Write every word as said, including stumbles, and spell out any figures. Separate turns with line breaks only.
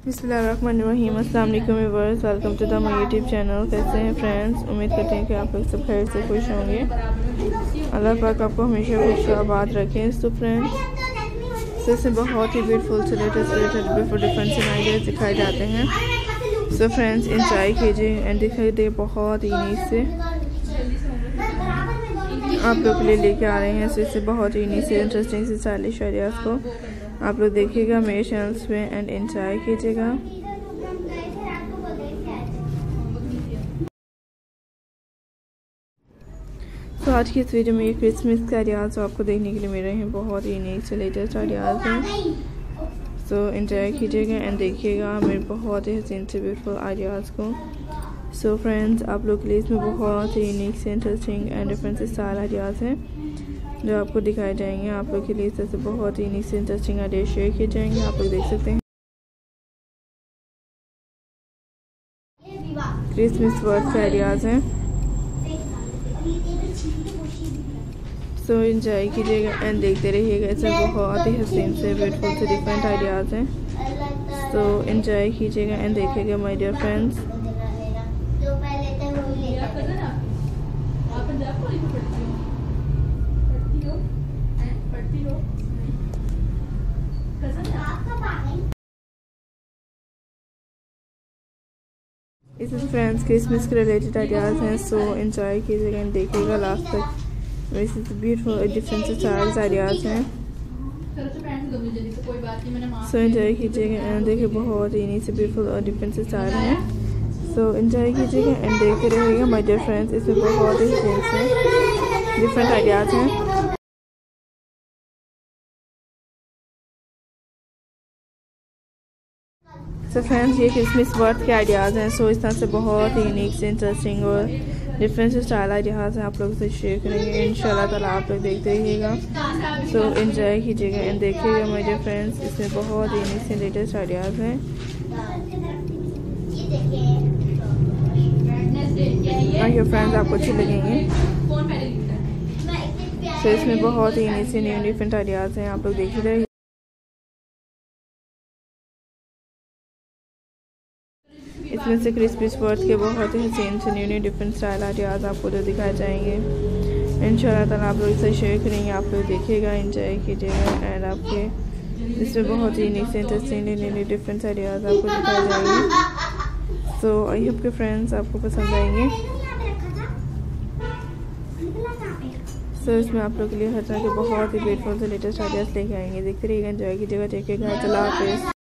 बिस्मिल्लाहिर्रहमानिर्रहीम। अस्सलाम वालेकुम viewers, welcome to the my YouTube channel. कैसे हैं फ्रेंड्स? उम्मीद करते हैं कि आप लोग सब खैर से खुश होंगे। अल्लाह पाक आपको हमेशा खुश आबाद रखें। सो फ्रेंड्स, so इसमें बहुत ही ब्यूटीफुल से लेटेस्ट लेटेस्ट ब्यूटीफुल डिफरेंट से आइडियाज दिखाए जाते हैं। सो फ्रेंड्स, इंजॉय कीजिए एंड दिखाई दे बहुत ही नीट से आप लोग के लिए लेके आ रहे हैं। सो इससे बहुत ही नीट से इंटरेस्टिंग से स्टाइलिश आइडियाज़ को आप लोग देखिएगा मेरे चैनल्स पे एंड एंजॉय कीजिएगा। तो आज की इस वीडियो में ये क्रिसमस के आइडियाज़ आपको देखने के लिए मिल रहे हैं। बहुत ही यूनिक से लेटेस्ट आइडियाज़ हैं। सो एंजॉय कीजिएगा एंड देखिएगा मेरे बहुत ही हसीन से ब्यूटीफुल आइडियाज़ को। सो फ्रेंड्स, आप लोग के लिए इसमें बहुत ही यूनिक से interesting and different style ideas हैं जो आपको दिखाए जाएंगे। आप लोग के लिए इस तरह से बहुत ही यूनिक से इंटरेस्टिंग आइडिया शेयर किए जाएंगे। आप लोग देख सकते हैं क्रिसमस वर्ड के आइडियाज़ हैं। सो एंजॉय कीजिएगा एंड देखते रहिएगा। इसमें बहुत ही हसीन से ब्यूटीफुल से डिफरेंट आइडियाज़ हैं। सो एंजॉय कीजिएगा एंड देखिएगा माय डियर फ्रेंड्स। इसमें फ्रेंड्स क्रिसमस के रिलेटेड आइडियाज़ हैं। सो एंजॉय कीजिएगा एंड देखिएगा लास्ट तक। वैसे ब्यूटीफुल डिफरेंट स्टाइल्स आइडियाज़ हैं। सो एंजॉय कीजिएगा एंड देखिए बहुत ही नीचे ब्यूटीफुल और डिफरेंट स्टाइल हैं। सो एंजॉय कीजिएगा एंड देखते रहिएगा माय डियर फ्रेंड्स। इसमें बहुत ही डिफरेंट आइडियाज़ हैं। सो फ्रेंड्स, ये क्रिसमस वर्ड के आइडियाज़ हैं। सो इस तरह से बहुत ही यूनिक से इंटरेस्टिंग और डिफरेंट स्टाइल आइडियाज़ हैं आप लोगों से शेयर करेंगे इंशाल्लाह ताला। आप लोग देखते रहिएगा। सो एंजॉय कीजिएगा एंड देखिएगा माय डियर फ्रेंड्स। इसमें बहुत ही यूनिक से लेटेस्ट आइडियाज़ हैं। आई होप फ्रेंड्स आपको अच्छे लगेंगे। सो इसमें बहुत ही यूनिक से न्यू डिफरेंट आइडियाज़ हैं। आप लोग देखते रहिए। इसमें से क्रिसमस वर्ड के बहुत ही हसीन से new new different style ideas आपको जो दिखाए जाएंगे इंशाल्लाह ताला। आप लोग इसे शेयर करेंगे। आप लोग देखिएगा, एंजॉय कीजिएगा एंड आपके इसमें बहुत ही यूनिक से interesting new new different ideas आपको दिखाए जाएंगे। सो आई होप के फ्रेंड्स आपको पसंद आएंगे। सो so, इसमें आप लोग के लिए हर तरह के बहुत ही ब्यूटीफुल से लेटेस्ट आइडियाज़ लेके आएंगे। देखते रहिएगा, एंजॉय कीजिएगा। टेक केयर, अल्लाह हाफिज़।